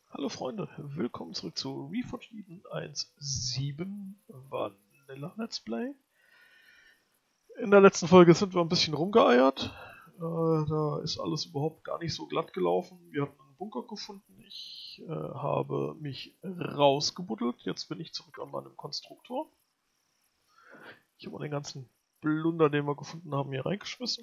Hallo Freunde, willkommen zurück zu Reforged Eden 1.7 Vanilla Let's Play. In der letzten Folge sind wir ein bisschen rumgeeiert. Da ist alles überhaupt gar nicht so glatt gelaufen. Wir hatten einen Bunker gefunden. Ich habe mich rausgebuddelt. Jetzt bin ich zurück an meinem Konstruktor. Ich habe den ganzen Plunder, den wir gefunden haben, hier reingeschmissen.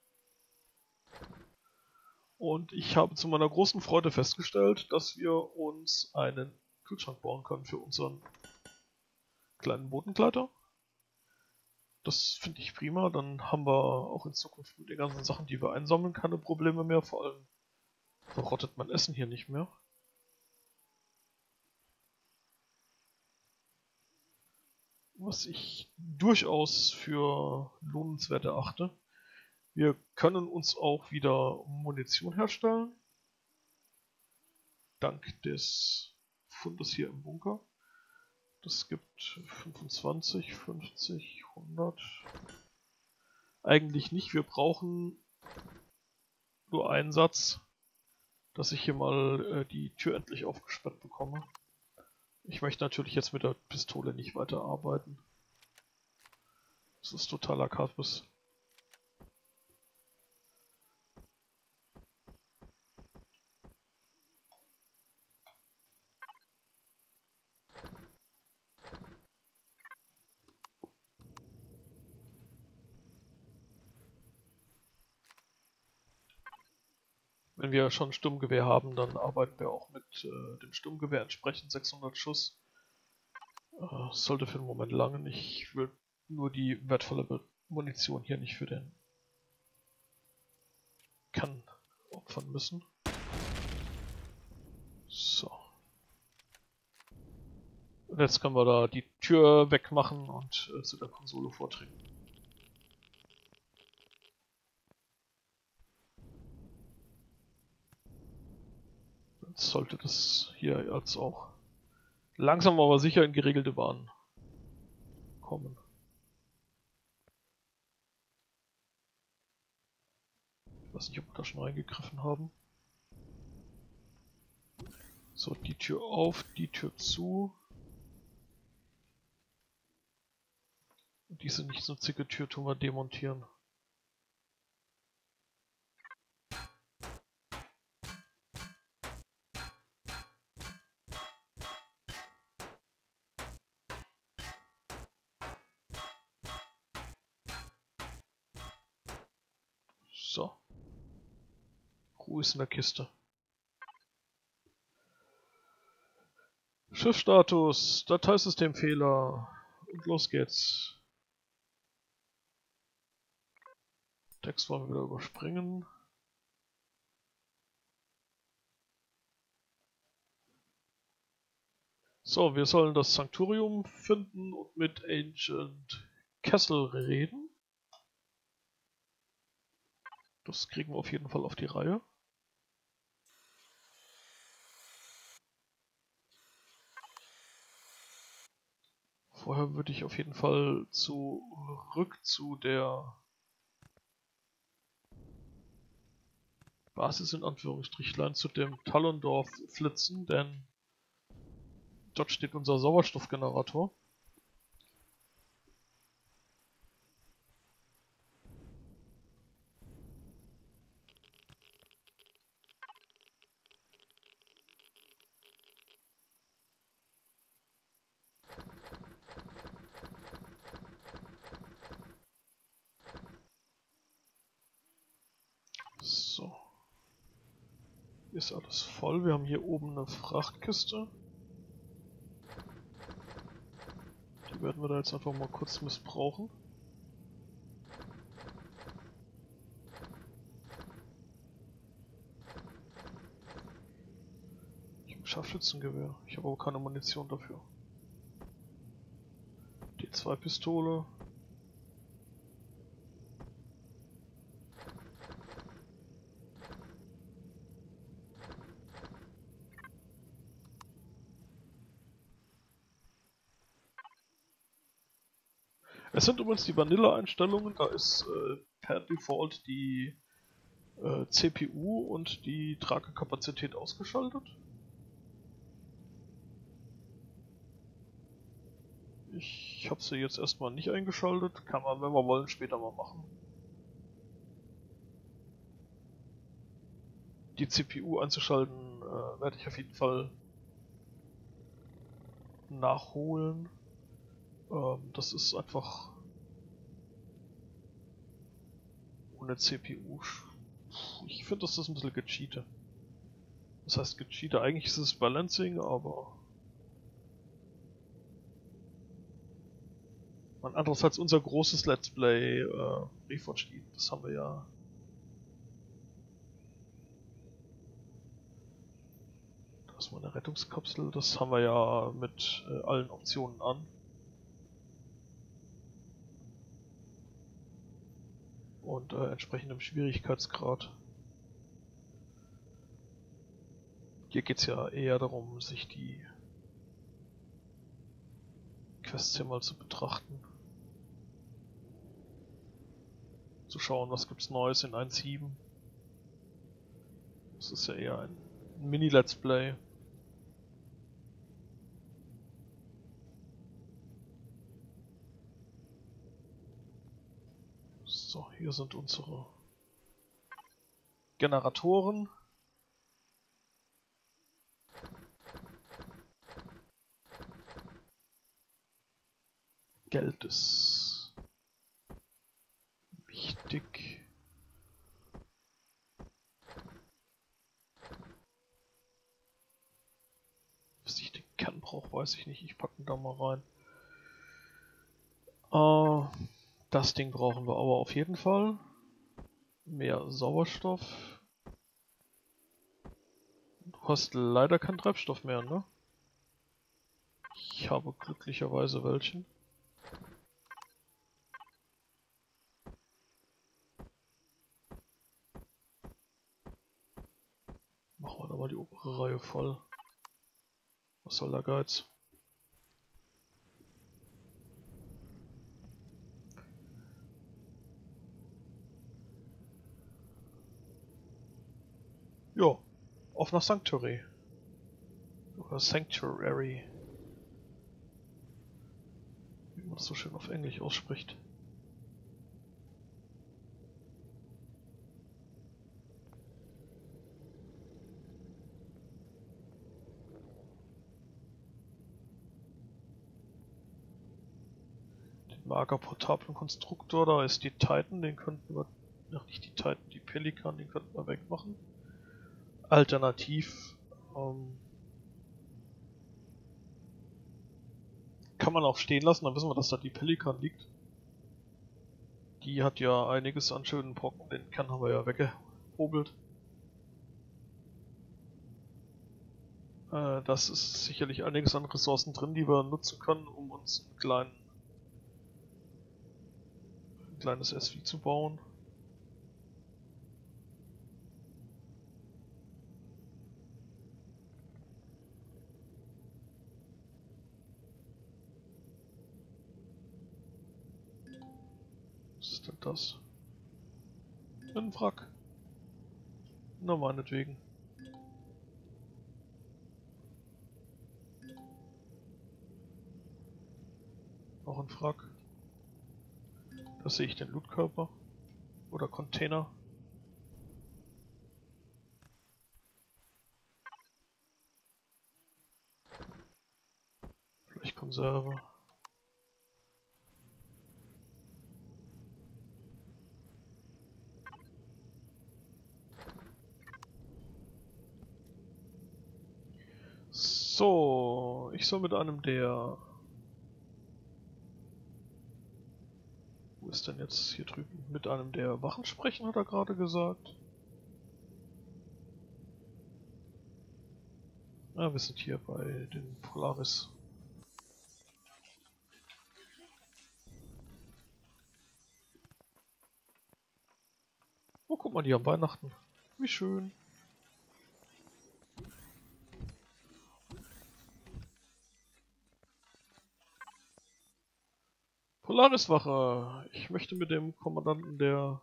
Und ich habe zu meiner großen Freude festgestellt, dass wir uns einen Kühlschrank bauen können für unseren kleinen Bodengleiter. Das finde ich prima, dann haben wir auch in Zukunft mit den ganzen Sachen, die wir einsammeln, keine Probleme mehr. Vor allem verrottet mein Essen hier nicht mehr. Was ich durchaus für lohnenswert erachte. Wir können uns auch wieder Munition herstellen. Dank des Fundes hier im Bunker. Das gibt 25, 50, 100. Eigentlich nicht. Wir brauchen nur einen Satz, dass ich hier mal die Tür endlich aufgesperrt bekomme. Ich möchte natürlich jetzt mit der Pistole nicht weiterarbeiten. Das ist totaler Kappes. Wenn wir schon ein Sturmgewehr haben, dann arbeiten wir auch mit dem Sturmgewehr entsprechend 600 Schuss. Sollte für den Moment langen. Ich will nur die wertvolle Munition hier nicht für den Kann opfern müssen. So. Und jetzt können wir da die Tür wegmachen und zu der Konsole vortreten. Jetzt sollte das hier jetzt auch langsam aber sicher in geregelte Bahnen kommen. Ich weiß nicht, ob wir da schon reingegriffen haben. So, die Tür auf, die Tür zu. Und diese nicht nutzige Tür tun wir demontieren. So. Ruhe ist in der Kiste. Schiffsstatus, Dateisystemfehler. Und los geht's. Text wollen wir wieder überspringen. So, wir sollen das Sanctorium finden und mit Agent Kessel reden. Das kriegen wir auf jeden Fall auf die Reihe. Vorher würde ich auf jeden Fall zurück zu der Basis in Anführungsstrichlein, zu dem Tallendorf flitzen, denn dort steht unser Sauerstoffgenerator. So. Ist alles voll. Wir haben hier oben eine Frachtkiste. Die werden wir da jetzt einfach mal kurz missbrauchen. Ich habe ein Scharfschützengewehr. Ich habe aber keine Munition dafür. Die D2-Pistole. Es sind übrigens die Vanilla-Einstellungen, da ist per Default die CPU und die Tragekapazität ausgeschaltet. Ich habe sie jetzt erstmal nicht eingeschaltet. Kann man, wenn wir wollen, später mal machen. Die CPU einzuschalten werde ich auf jeden Fall nachholen. Das ist einfach ohne CPU. Ich finde, das ist ein bisschen gecheatet. Das heißt gecheatet, eigentlich ist es Balancing, aber andererseits unser großes Let's Play Reforged Eden, das haben wir ja. Da ist mal eine Rettungskapsel, das haben wir ja mit allen Optionen an. Und entsprechendem Schwierigkeitsgrad. Hier geht es ja eher darum, sich die Quests hier mal zu betrachten. Zu schauen, was gibt's Neues in 1.7. Das ist ja eher ein Mini-Let's Play. So, hier sind unsere Generatoren. Geld ist wichtig. Was ich den Kern brauche, weiß ich nicht. Ich packe ihn da mal rein. Das Ding brauchen wir aber auf jeden Fall. Mehr Sauerstoff. Du hast leider keinen Treibstoff mehr, ne? Ich habe glücklicherweise welchen. Machen wir da mal die obere Reihe voll. Was soll der Geiz? Jo, auf nach Sanctuary. Oder Sanctuary. Wie man das so schön auf Englisch ausspricht. Den Mager portablen Konstruktor, da ist die Titan, den könnten wir. Ach, nicht die Titan, die Pelikan, den könnten wir wegmachen. Alternativ kann man auch stehen lassen, dann wissen wir, dass da die Pelikan liegt. Die hat ja einiges an schönen Brocken, den Kern haben wir ja weggehobelt. Das ist sicherlich einiges an Ressourcen drin, die wir nutzen können, um uns ein kleines SV zu bauen. Was ist denn das? Ein Wrack. Na, meinetwegen. Noch ein Wrack. Da sehe ich den Lootkörper. Oder Container. Vielleicht Konserve. So, ich soll mit einem der... Wo ist denn jetzt hier drüben? Mit einem der Wachen sprechen, hat er gerade gesagt. Ah, wir sind hier bei den Polaris. Oh, guck mal, die haben Weihnachten. Wie schön. Polariswache. Ich möchte mit dem Kommandanten der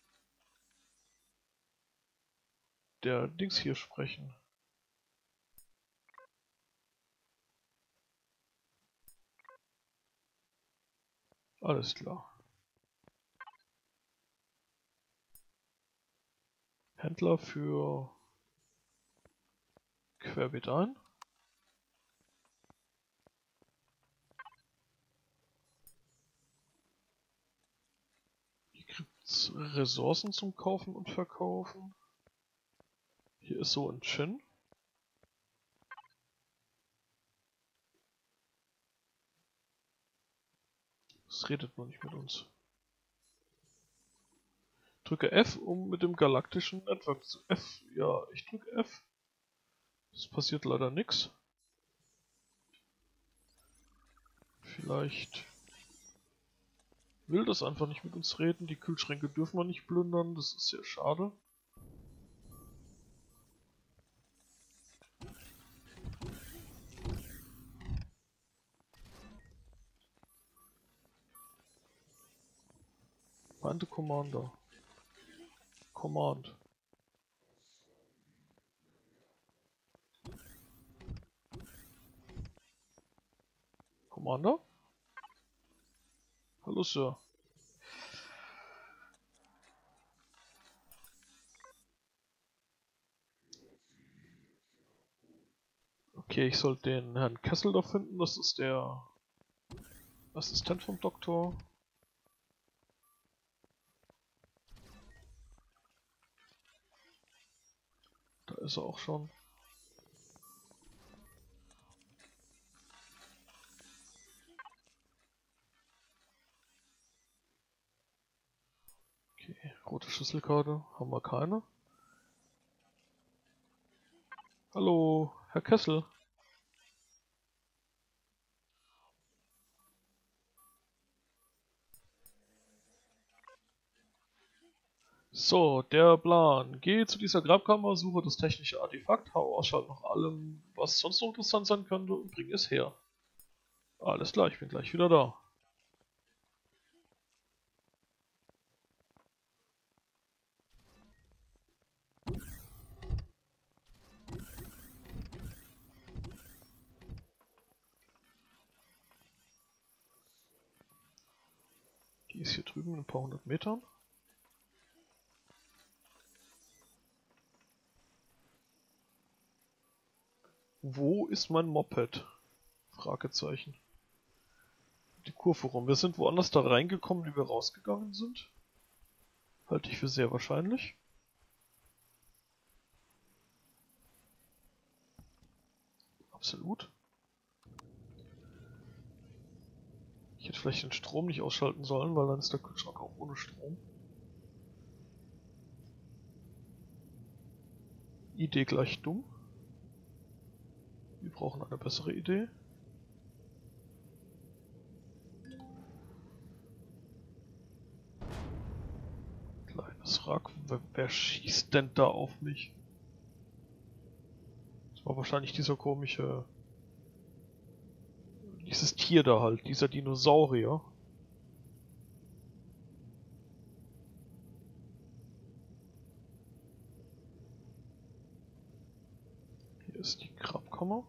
Dings hier sprechen. Alles klar. Händler für querbeet ein. Hier gibt es Ressourcen zum Kaufen und Verkaufen. Hier ist so ein Chin. Das redet noch nicht mit uns. Drücke F, um mit dem galaktischen Network zu... F, ja, ich drücke F. Es passiert leider nichts. Vielleicht will das einfach nicht mit uns reden. Die Kühlschränke dürfen wir nicht plündern. Das ist sehr schade. Find the Commander. Command. Commander? Hallo, Sir. Okay, ich sollte den Herrn Kessel da finden. Das ist der Assistent vom Doktor. Da ist er auch schon. Okay, rote Schlüsselkarte. Haben wir keine. Hallo, Herr Kessel. So, der Plan. Geh zu dieser Grabkammer, suche das technische Artefakt, hau Ausschalt nach allem, was sonst noch interessant sein könnte und bring es her. Alles klar, ich bin gleich wieder da. Die ist hier drüben in ein paar hundert Metern. Wo ist mein Moped? Fragezeichen. Die Kurve rum. Wir sind woanders da reingekommen, wie wir rausgegangen sind. Halte ich für sehr wahrscheinlich. Absolut. Ich hätte vielleicht den Strom nicht ausschalten sollen, weil dann ist der Kühlschrank auch ohne Strom. Idee gleich dumm. Wir brauchen eine bessere Idee. Kleines Wrack. Wer schießt denn da auf mich? Das war wahrscheinlich dieser komische... Dieses Tier da halt, dieser Dinosaurier. Hier ist die Grabkammer.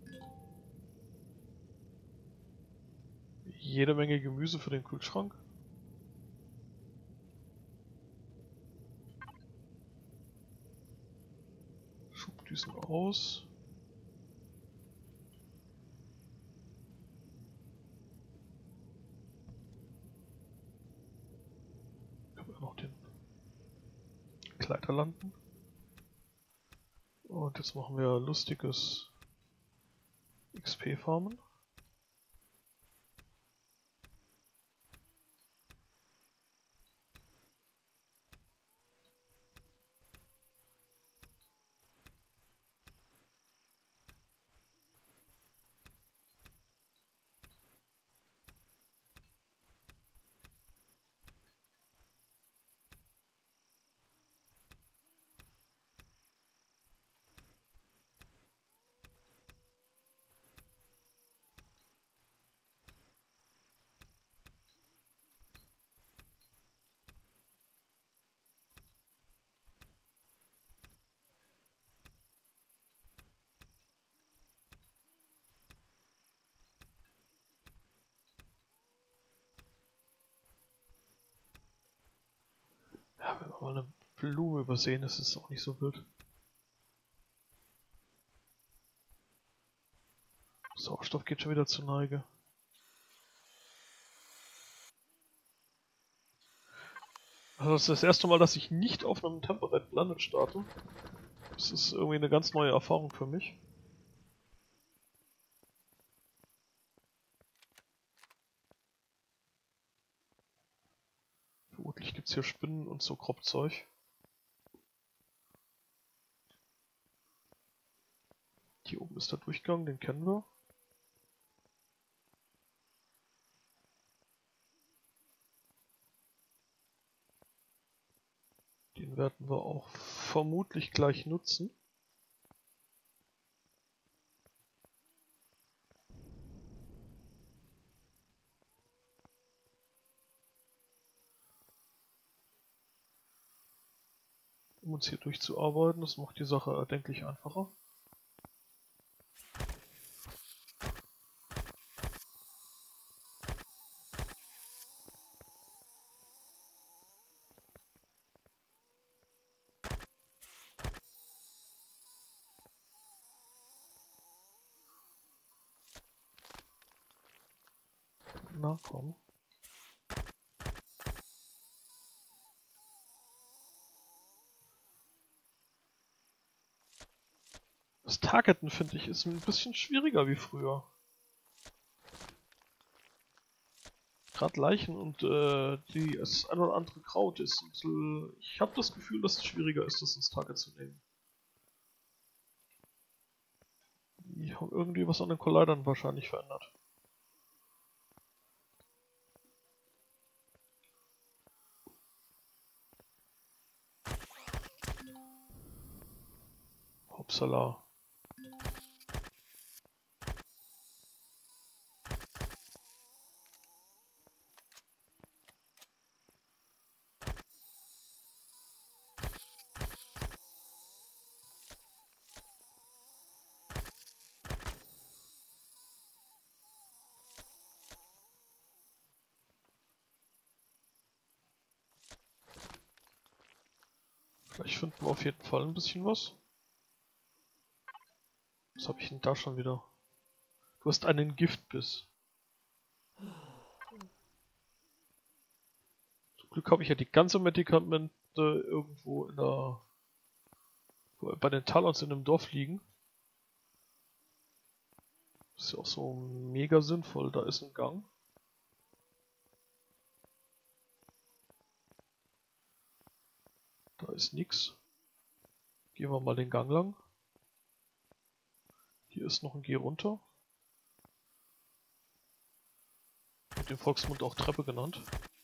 Jede Menge Gemüse für den Kühlschrank. Schubdüsen aus. Können wir noch den Kleider landen. Und jetzt machen wir lustiges XP-Farmen. Ja, wenn wir mal eine Blume übersehen, ist es auch nicht so wild. Sauerstoff geht schon wieder zur Neige. Also das ist das erste Mal, dass ich nicht auf einem Temperate Planet starte. Das ist irgendwie eine ganz neue Erfahrung für mich. Vermutlich gibt es hier Spinnen und so Kropfzeug. Hier oben ist der Durchgang, den kennen wir. Den werden wir auch vermutlich gleich nutzen. Um uns hier durchzuarbeiten, das macht die Sache erdenklich einfacher. Na komm. Das Targeten, finde ich, ist ein bisschen schwieriger wie früher. Gerade Leichen und das ein oder andere Kraut ist. Und, ich habe das Gefühl, dass es schwieriger ist, das ins Target zu nehmen. Die haben irgendwie was an den Collidern wahrscheinlich verändert. Hoppsala. Vielleicht finden wir auf jeden Fall ein bisschen was. Was habe ich denn da schon wieder? Du hast einen Giftbiss. Zum Glück habe ich ja die ganze Medikamente irgendwo in der... bei den Talons in dem Dorf liegen. Ist ja auch so mega sinnvoll. Da ist ein Gang. Da ist nix. Gehen wir mal den Gang lang. Hier ist noch ein Geh runter. Mit dem Volksmund auch Treppe genannt.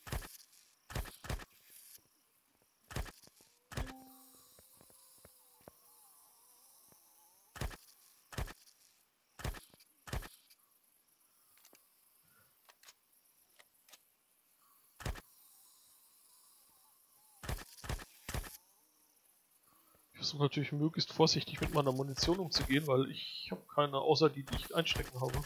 Ich versuche natürlich möglichst vorsichtig mit meiner Munition umzugehen, weil ich habe keine, außer die ich einstecken habe.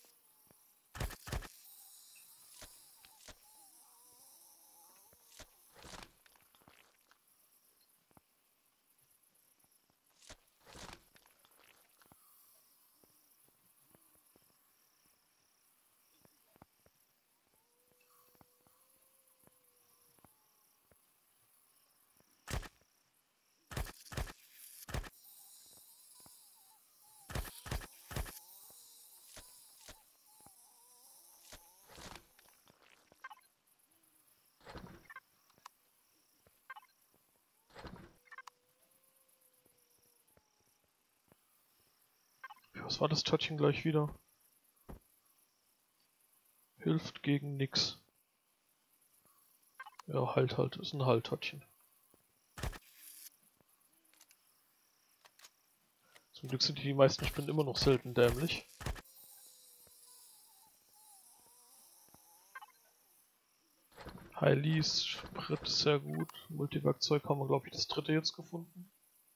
Was war das Törtchen gleich wieder? Hilft gegen nix. Ja, halt, ist ein Heiltörtchen. Zum Glück sind die meisten Spinnen immer noch selten dämlich. Heilis, Sprit, sehr gut. Multiwerkzeug haben wir, glaube ich, das dritte jetzt gefunden.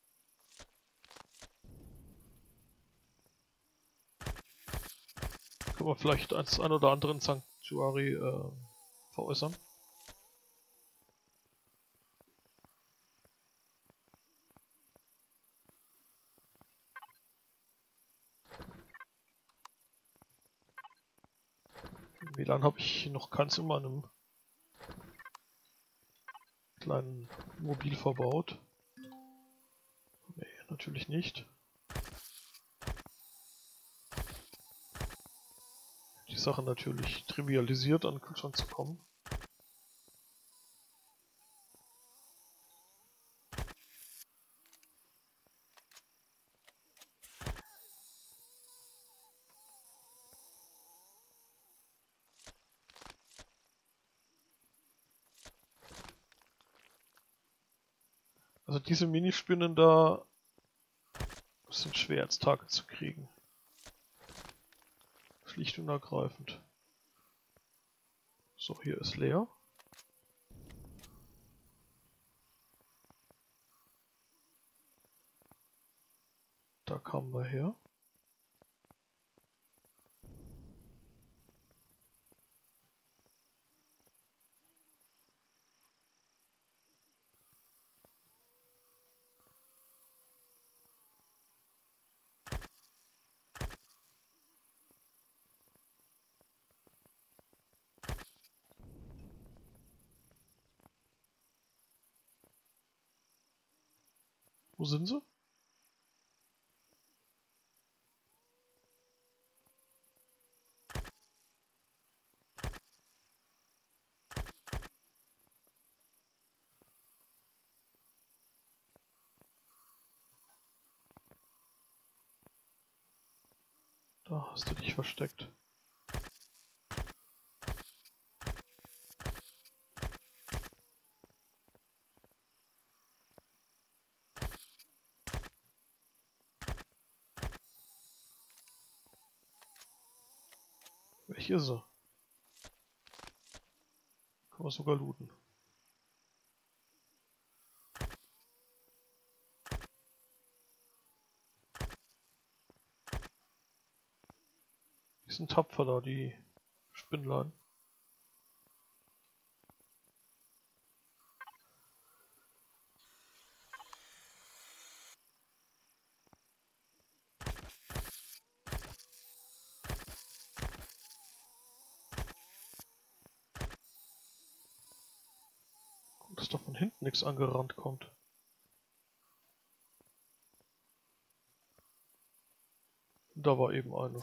Können wir vielleicht das ein oder andere in Sanctuary veräußern. WLAN habe ich noch keins in meinem kleinen Mobil verbaut. Nee, natürlich nicht. Die Sache natürlich trivialisiert, an den Kühlschrank zu kommen. Also diese Minispinnen da sind schwer als Target zu kriegen. Schlicht und ergreifend. So, hier ist leer. Da kamen wir her. Wo sind sie? Da hast du dich versteckt. Welche ist sie? Kann man sogar looten. Die sind tapfer da, die Spinnlein. Gut, dass da von hinten nichts angerannt kommt. Da war eben eine.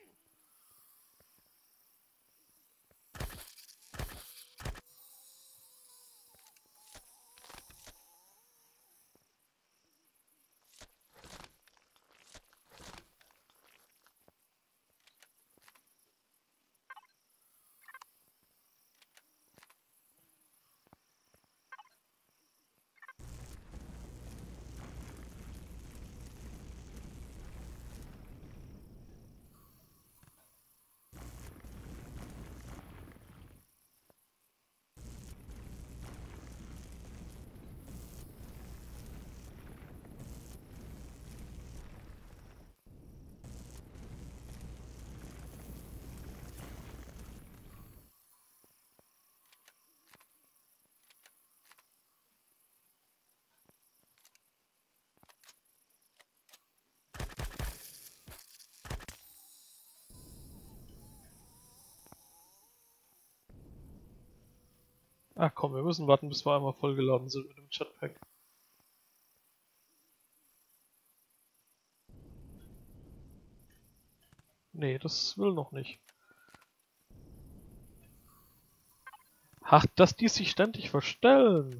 Ach komm, wir müssen warten, bis wir einmal vollgeladen sind mit dem Jetpack. Nee, das will noch nicht. Ach, dass die sich ständig verstellen.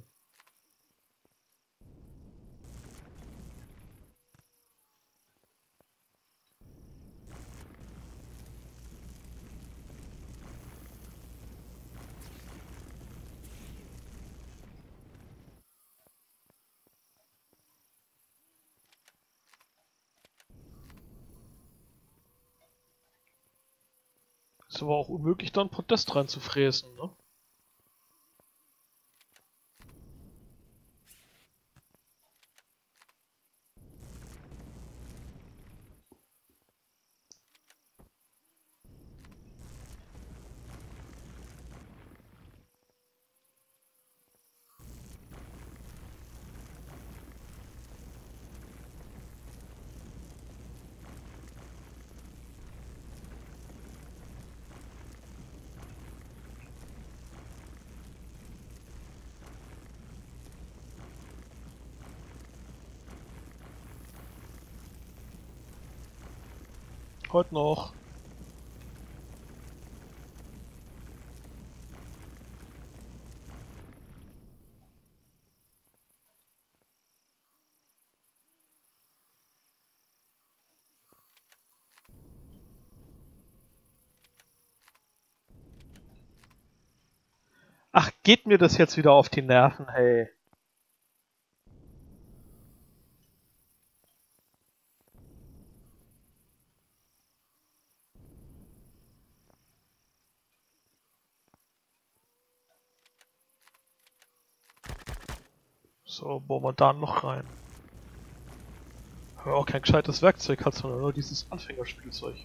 Ist aber auch unmöglich, da ein Podest reinzufräsen, ne? Heute noch. Ach, geht mir das jetzt wieder auf die Nerven, hey. So, bohren wir da noch rein. Aber auch kein gescheites Werkzeug hat, sondern nur dieses Anfängerspielzeug.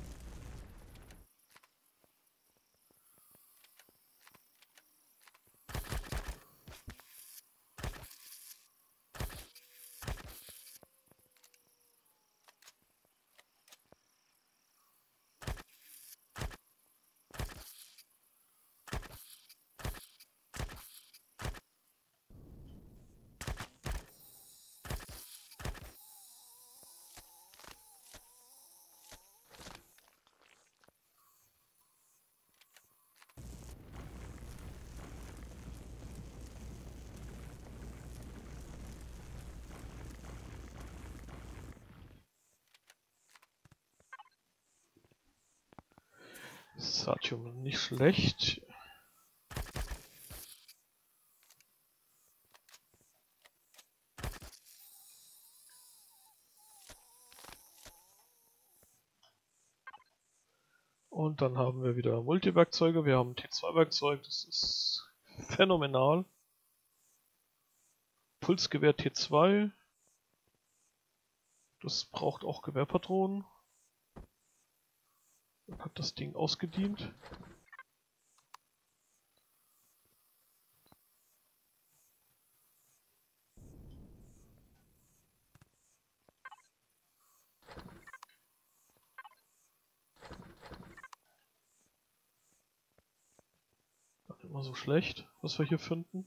Satium nicht schlecht. Und dann haben wir wieder Multiwerkzeuge. Wir haben ein T2-Werkzeug, das ist phänomenal. Pulsgewehr T2. Das braucht auch Gewehrpatronen. Dann hat das Ding ausgedient. Nicht immer so schlecht, was wir hier finden.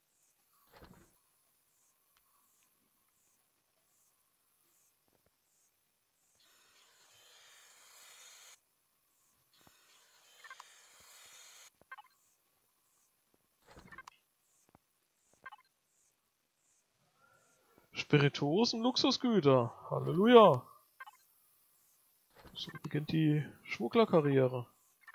Spirituosen Luxusgüter. Halleluja. So beginnt die Schmugglerkarriere.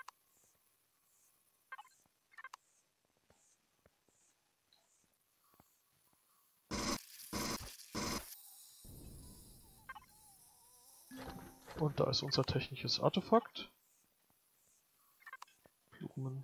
Und da ist unser technisches Artefakt. Blumen.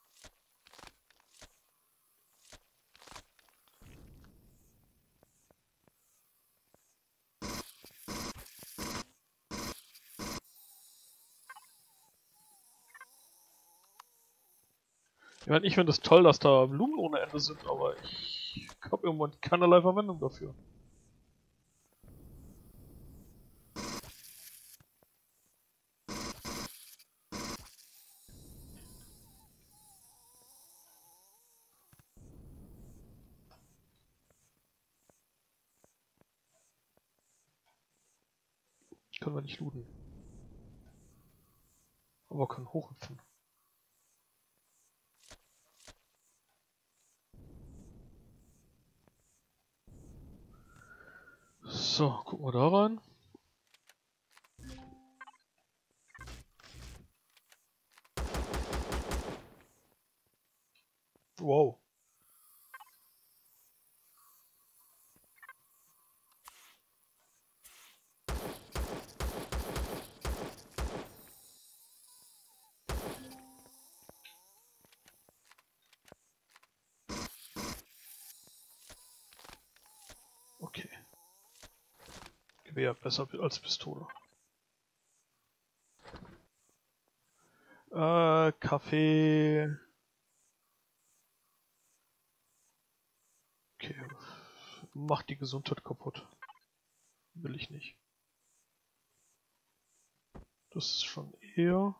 Ich meine, ich finde es toll, dass da Blumen ohne Ende sind, aber ich habe im Moment keinerlei Verwendung dafür. Können wir nicht looten. Aber wir können hochhüpfen. So, gucken wir da rein. Wow. Okay. Gewehr besser als Pistole. Kaffee. Okay. Macht die Gesundheit kaputt. Will ich nicht. Das ist schon eher.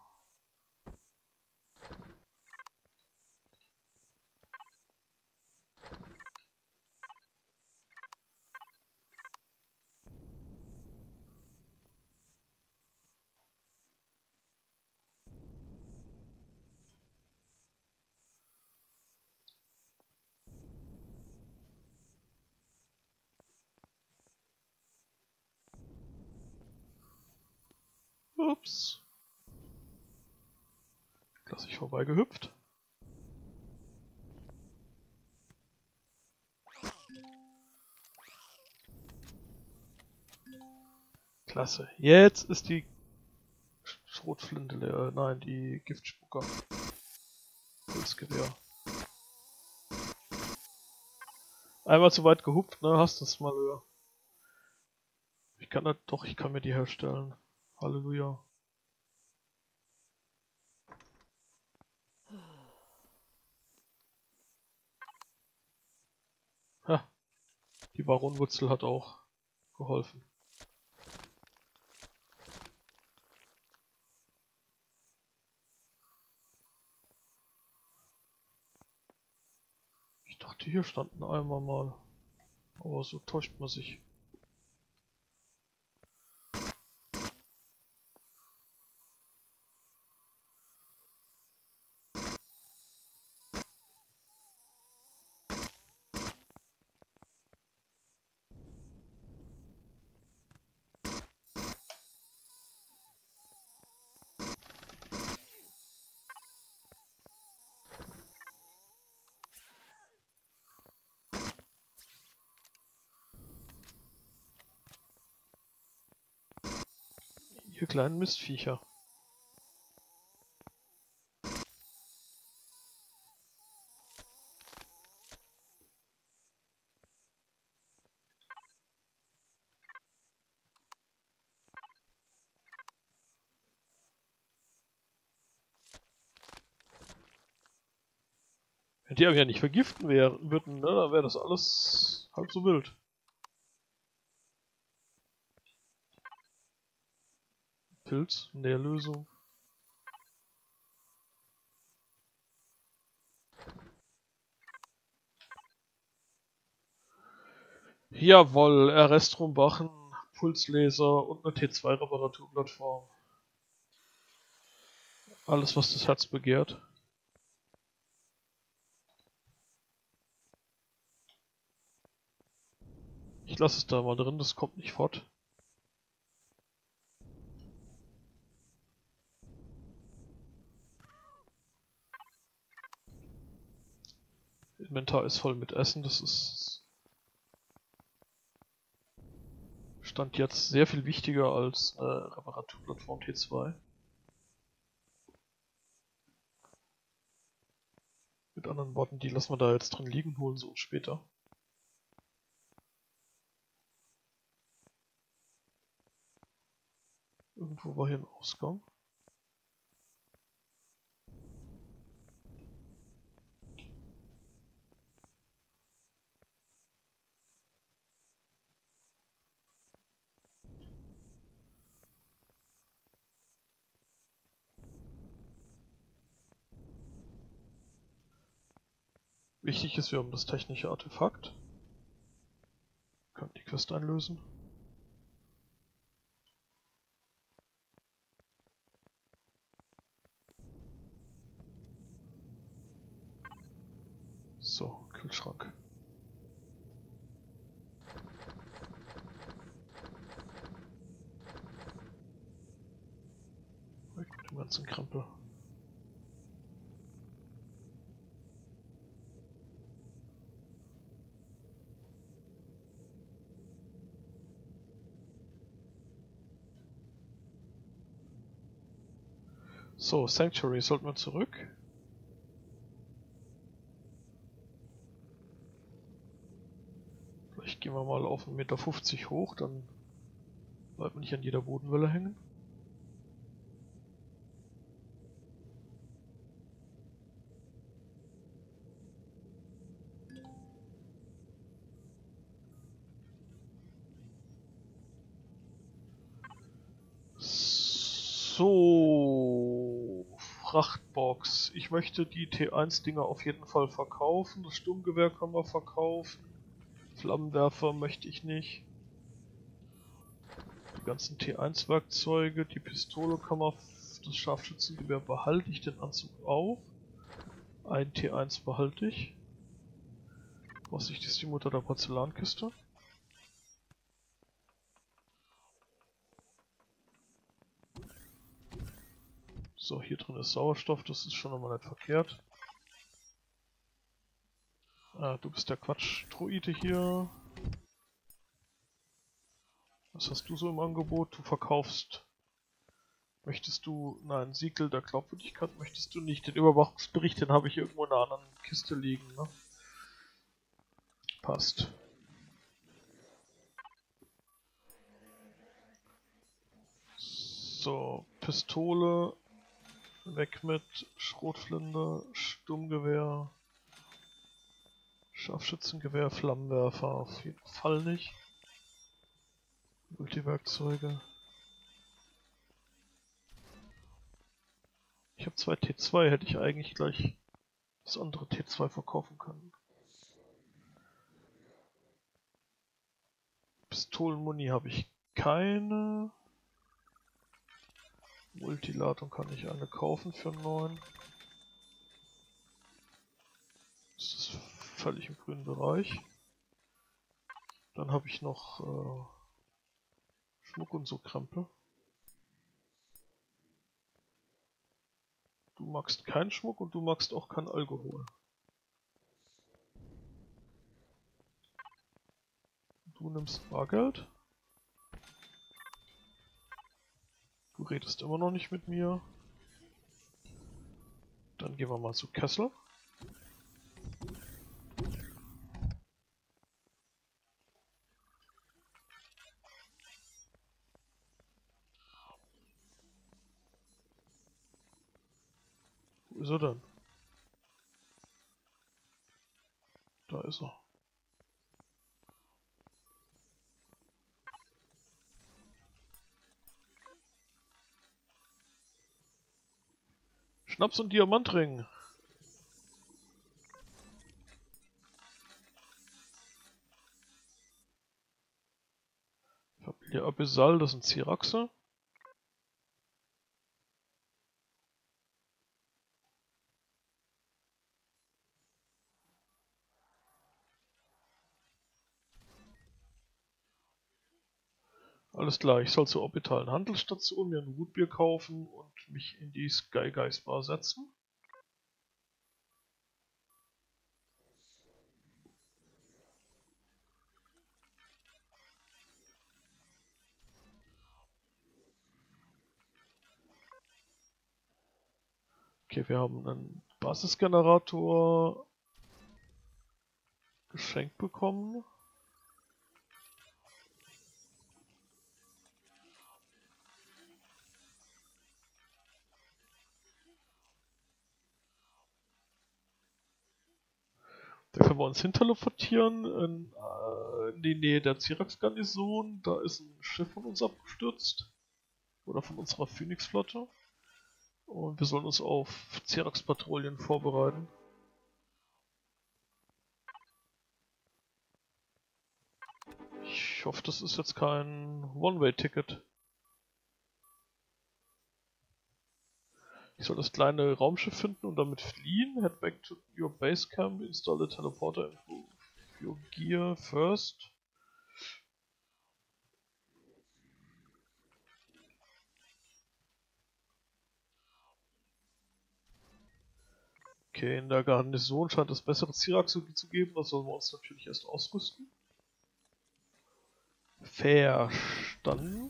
Ups. Klassisch vorbeigehüpft. Klasse. Jetzt ist die Schrotflinte leer. Nein, die Giftspucker. Holzgewehr. Einmal zu weit gehupft, ne? Hast du es mal höher. Ich kann das doch, ich kann mir die herstellen. Halleluja. Ha, die Baronwurzel hat auch geholfen. Ich dachte, hier standen einmal mal. Aber so täuscht man sich. Ihr kleinen Mistviecher. Wenn die aber ja nicht vergiften würden, ne, dann wäre das alles halb so wild. Pilz, Nährlösung. Jawohl, RS-Strombachen, Pulslaser und eine T2-Reparaturplattform. Alles, was das Herz begehrt. Ich lasse es da mal drin, das kommt nicht fort. Inventar ist voll mit Essen, das ist Stand jetzt sehr viel wichtiger als Reparaturplattform T2. Mit anderen Worten, die lassen wir da jetzt drin liegen, holen sie uns später. Irgendwo war hier ein Ausgang. Wichtig ist, wir haben das technische Artefakt. Wir können die Quest einlösen. So, Kühlschrank. Weg mit dem ganzen Krempel. So, Sanctuary sollten wir zurück. Vielleicht gehen wir mal auf 1,50 Meter hoch, dann bleibt man nicht an jeder Bodenwelle hängen. So, Frachtbox. Ich möchte die T1-Dinger auf jeden Fall verkaufen. Das Sturmgewehr können wir verkaufen. Flammenwerfer möchte ich nicht. Die ganzen T1-Werkzeuge, die Pistole kann man, das Scharfschützengewehr behalte ich, den Anzug auch. Ein T1 behalte ich. Vorsichtig ist die Mutter der Porzellankiste. So, hier drin ist Sauerstoff, das ist schon einmal nicht verkehrt. Ah, du bist der Quatsch-Droide hier. Was hast du so im Angebot? Du verkaufst. Möchtest du. Nein, Siegel der Glaubwürdigkeit möchtest du nicht. Den Überwachungsbericht, den habe ich irgendwo in einer anderen Kiste liegen, ne? Passt. So, Pistole. Weg mit Schrotflinte, Sturmgewehr, Scharfschützengewehr, Flammenwerfer auf jeden Fall nicht. Multiwerkzeuge. Ich habe 2 T2, hätte ich eigentlich gleich das andere T2 verkaufen können. Pistolenmuni habe ich keine. Multiladung kann ich eine kaufen für 9. Das ist völlig im grünen Bereich. Dann habe ich noch Schmuck und so Krempel. Du magst keinen Schmuck und du magst auch kein Alkohol. Du nimmst Bargeld. Du redest immer noch nicht mit mir. Dann gehen wir mal zu Kessel. Wo ist er denn? Da ist er. Schnaps und Diamantring. Familie Abyssal, das sind Cyraxe. Alles klar, ich soll zur orbitalen Handelsstation mir ein Rootbier kaufen und mich in die Sky Guys Bar setzen. Okay, wir haben einen Basisgenerator geschenkt bekommen. Da können wir uns hinterteleportieren in die Nähe der Cyrax-Garnison. Da ist ein Schiff von uns abgestürzt. Oder von unserer Phoenix-Flotte. Und wir sollen uns auf Cyrax-Patrouillen vorbereiten. Ich hoffe, das ist jetzt kein One-Way-Ticket. Ich soll das kleine Raumschiff finden und damit fliehen. Head back to your base camp, install the teleporter and move your gear first. Okay, in der Garnison scheint es bessere Cyrax zu geben, das sollen wir uns natürlich erst ausrüsten. Verstanden.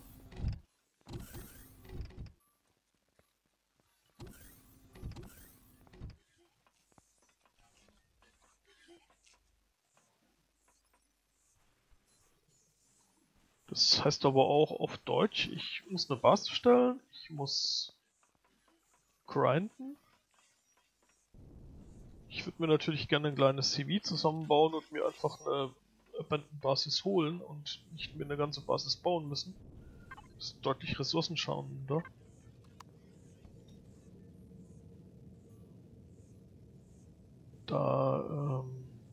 Das heißt aber auch auf Deutsch, ich muss eine Basis stellen, ich muss grinden. Ich würde mir natürlich gerne ein kleines CV zusammenbauen und mir einfach eine Basis holen und nicht mir eine ganze Basis bauen müssen. Das ist deutlich ressourcenschonender. Da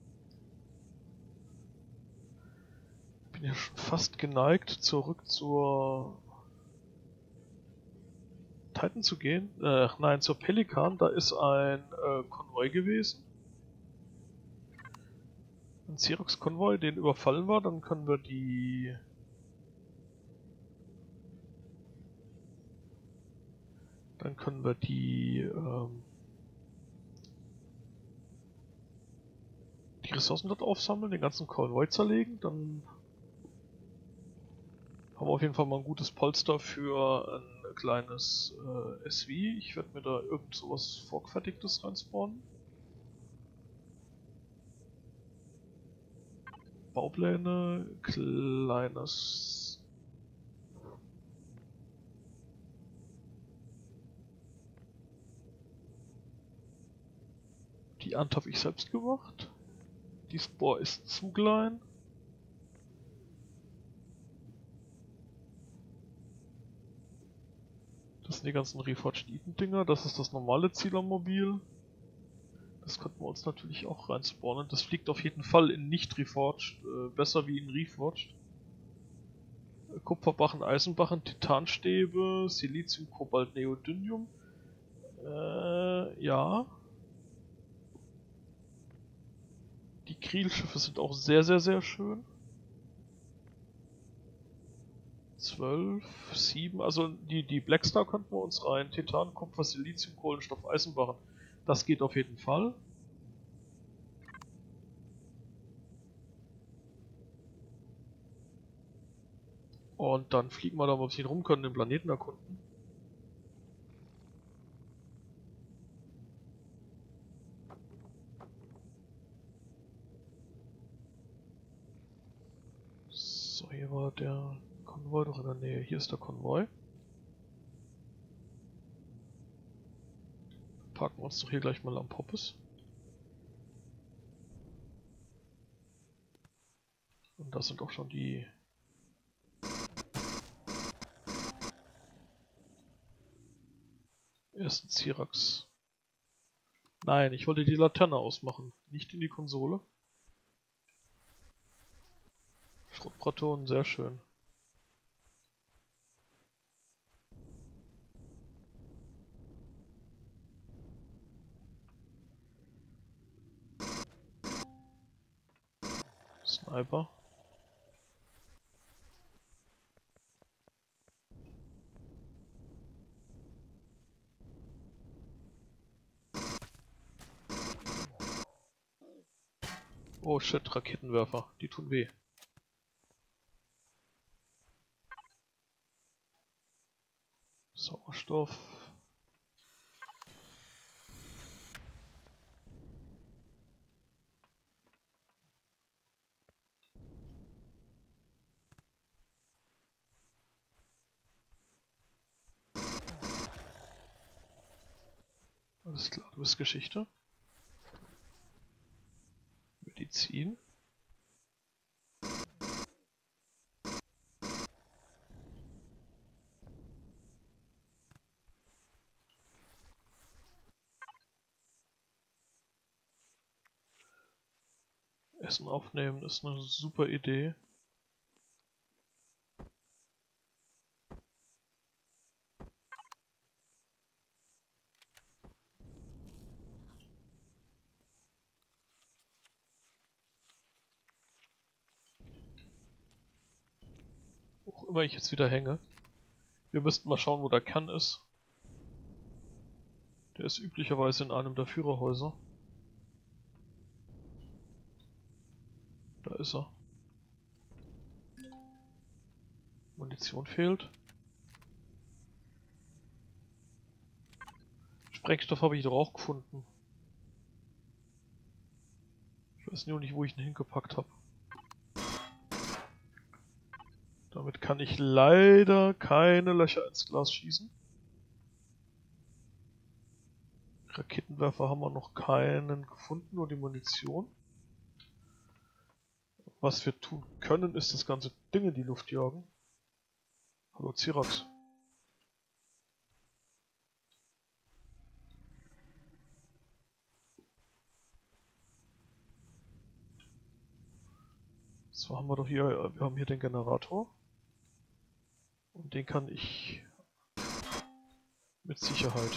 bin ich schon fast geneigt, zurück zur Titan zu gehen. Nein, zur Pelikan. Da ist ein Konvoi gewesen. Ein Cyrax-Konvoi, den überfallen war. Dann können wir Dann können wir die Ressourcen dort aufsammeln, den ganzen Konvoi zerlegen. Dann haben wir auf jeden Fall mal ein gutes Polster für ein kleines SW. Ich werde mir da irgend sowas Vorgefertigtes reinspawnen. Baupläne, kleines... Die Ant habe ich selbst gemacht. Die Spore ist zu klein. Das sind die ganzen Reforged Eden Dinger. Das ist das normale Zielermobil. Das könnten wir uns natürlich auch reinspawnen. Das fliegt auf jeden Fall in nicht Reforged. Besser wie in Reforged. Kupferbarren, Eisenbarren, Titanstäbe, Silizium, Kobalt, Neodymium. Ja. Die Krielschiffe sind auch sehr, sehr, sehr schön. 12, 7, also die Blackstar könnten wir uns rein. Titan, Kupfer, Silizium, Kohlenstoff, Eisenbarren. Das geht auf jeden Fall. Und dann fliegen wir da mal ein bisschen rum, können den Planeten erkunden. So, hier war der Konvoi doch in der Nähe. Hier ist der Konvoi. Parken wir uns doch hier gleich mal am Poppes. Und das sind auch schon die ersten Cyrax. Nein, ich wollte die Laterne ausmachen, nicht in die Konsole. Schrottbraton, sehr schön. Sniper. Oh shit, Raketenwerfer, die tun weh. Sauerstoff. Alles klar, du bist Geschichte. Medizin. Essen aufnehmen ist eine super Idee. Wo immer ich jetzt wieder hänge. Wir müssten mal schauen, wo der Kern ist. Der ist üblicherweise in einem der Führerhäuser. Da ist er. Munition fehlt. Sprengstoff habe ich doch auch gefunden. Ich weiß nur nicht, wo ich ihn hingepackt habe. Damit kann ich leider keine Löcher ins Glas schießen. Raketenwerfer haben wir noch keinen gefunden, nur die Munition. Was wir tun können, ist das ganze Ding in die Luft jagen. Hallo Cyrax. So haben wir doch hier, wir haben hier den Generator. Und den kann ich mit Sicherheit.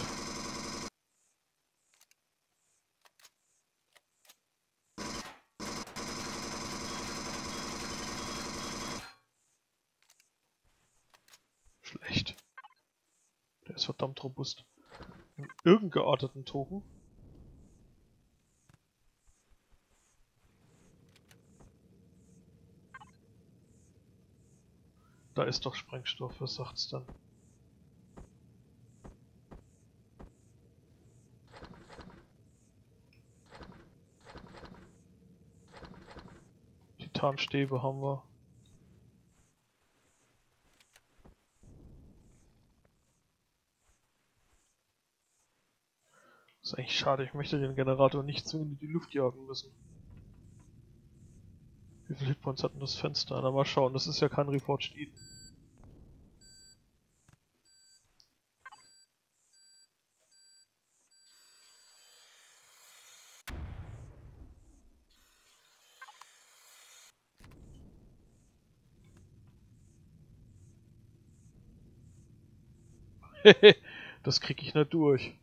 Schlecht. Der ist verdammt robust. Einen irgend gearteten Token. Da ist doch Sprengstoff, was sagt's dann? Titanstäbe haben wir. Das ist eigentlich schade, ich möchte den Generator nicht zwingend in die Luft jagen müssen. Wie viele Hitpoints hat denn das Fenster? Na, mal schauen, das ist ja kein Reforged Eden. Das krieg ich nicht durch.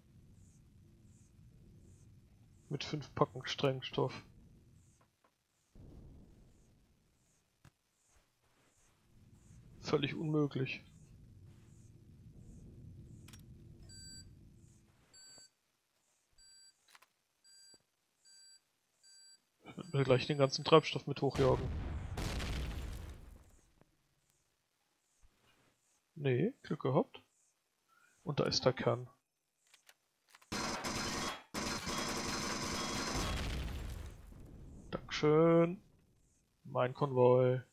Mit 5 Packen Sprengstoff. Völlig unmöglich. Ich werde mir gleich den ganzen Treibstoff mit hochjagen. Nee, Glück gehabt. Und da ist der Kern. Dankeschön. Mein Konvoi.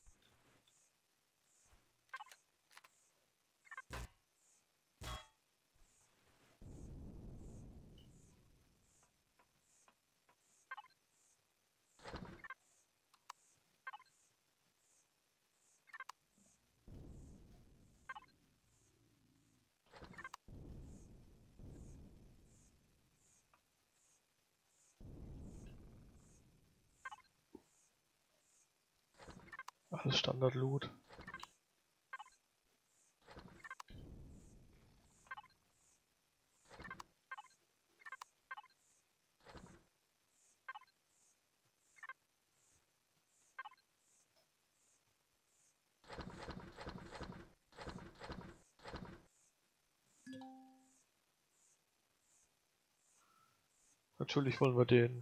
Alles Standard-Loot. Natürlich wollen wir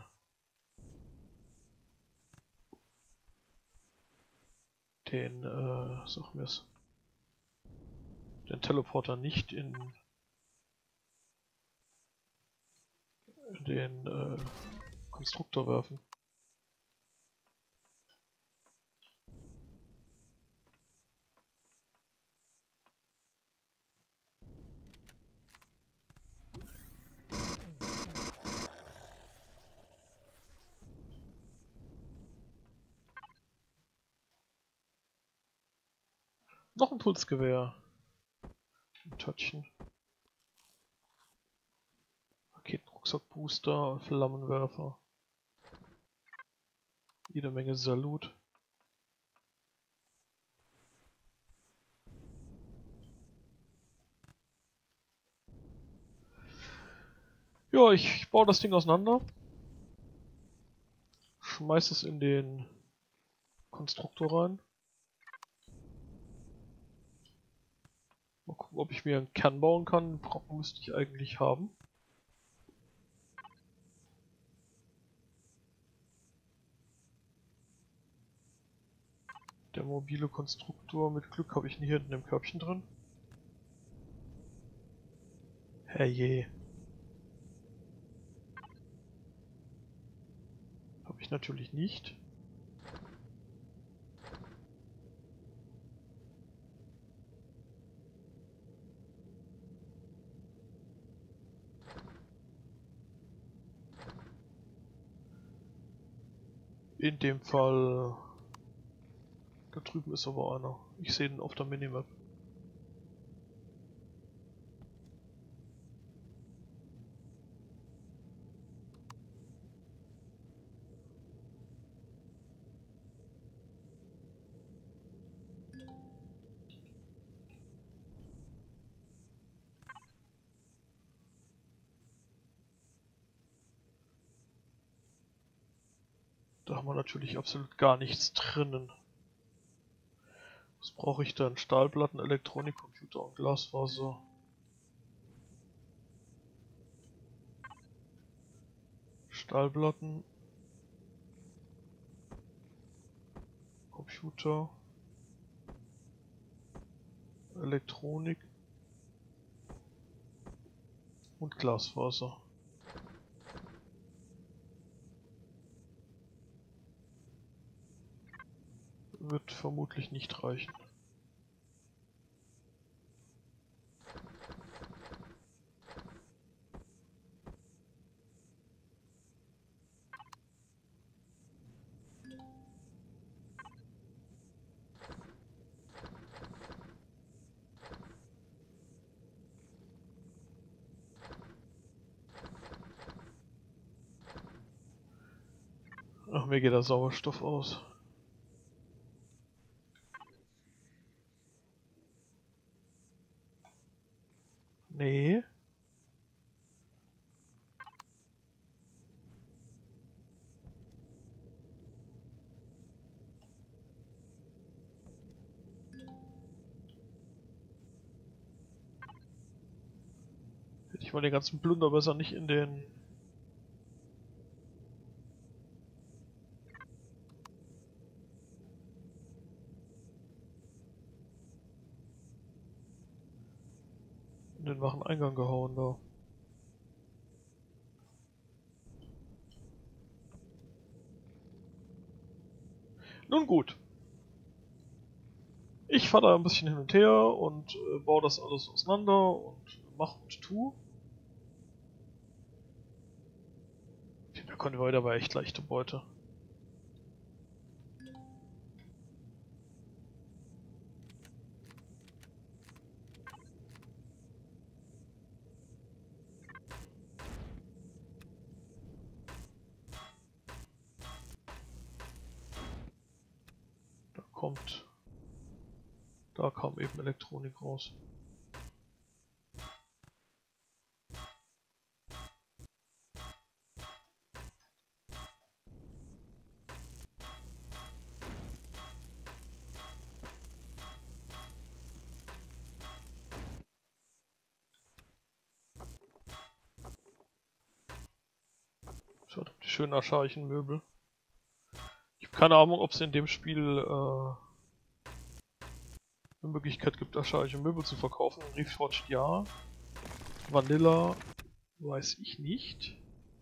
sag mir's, den Teleporter nicht in den Konstruktor werfen. Noch ein Pulsgewehr. Ein Tötchen. Raketenrucksack-Booster, Flammenwerfer. Jede Menge Salut. Ja, ich baue das Ding auseinander. Schmeiß es in den Konstruktor rein. Mal gucken, ob ich mir einen Kern bauen kann. Einen Brocken müsste ich eigentlich haben. Der mobile Konstruktor, mit Glück habe ich ihn hier hinten im Körbchen drin. Herrje. Habe ich natürlich nicht. In dem Fall... Da drüben ist aber einer. Ich sehe ihn auf der Minimap. Da haben wir natürlich absolut gar nichts drinnen. Was brauche ich dann? Stahlplatten, Elektronik, Computer und Glasfaser. Stahlplatten. Computer. Elektronik. Und Glasfaser. Wird vermutlich nicht reichen. Ach, mir geht der Sauerstoff aus. Nee. Hätte ich mal den ganzen Plunder besser nicht in den... in den Wareneingang gehauen da. Nun gut. Ich fahre da ein bisschen hin und her und baue das alles auseinander und mach und tu. Der Konvoi war echt leichte Beute. Da kam eben Elektronik raus. Schaut auf die schönen Ascharchenmöbel. Ich habe keine Ahnung, ob es in dem Spiel eine Möglichkeit gibt, Ascharchenmöbel zu verkaufen. Reforged ja. Vanilla weiß ich nicht.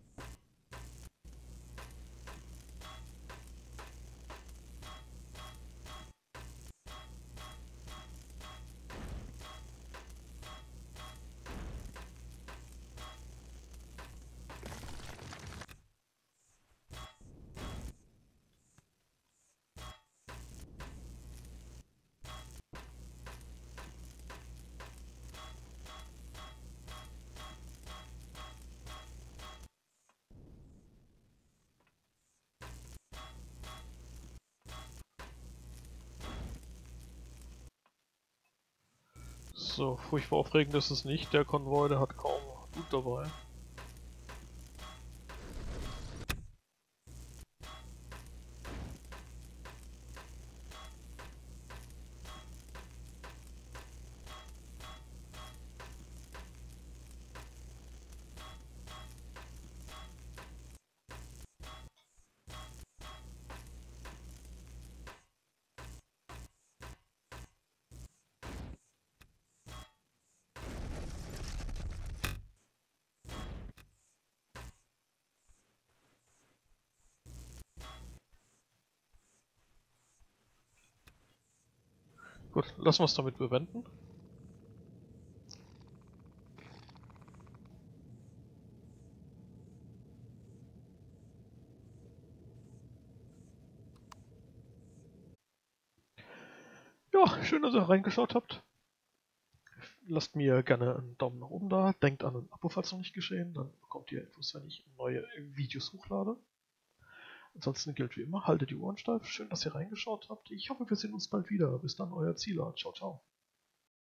So, furchtbar aufregend ist es nicht. Der Konvoi, der hat kaum Blut dabei. Gut, lassen wir es damit bewenden. Ja, schön, dass ihr reingeschaut habt. Lasst mir gerne einen Daumen nach oben da. Denkt an ein Abo, falls noch nicht geschehen. Dann bekommt ihr Infos, wenn ich neue Videos hochlade. Ansonsten gilt wie immer, haltet die Ohren steif. Schön, dass ihr reingeschaut habt. Ich hoffe, wir sehen uns bald wieder. Bis dann, euer Zieler. Ciao, ciao.